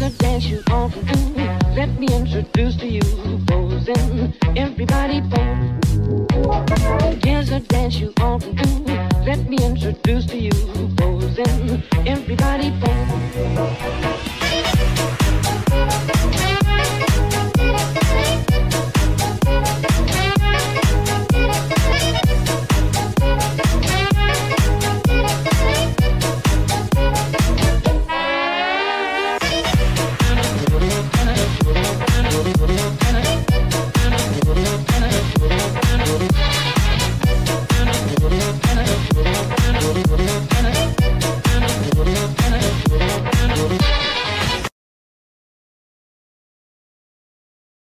a dance you ought to do. Let me introduce to you, posing. Everybody pose. Here's a dance you ought to do. Let me introduce to you, posing. Everybody pose.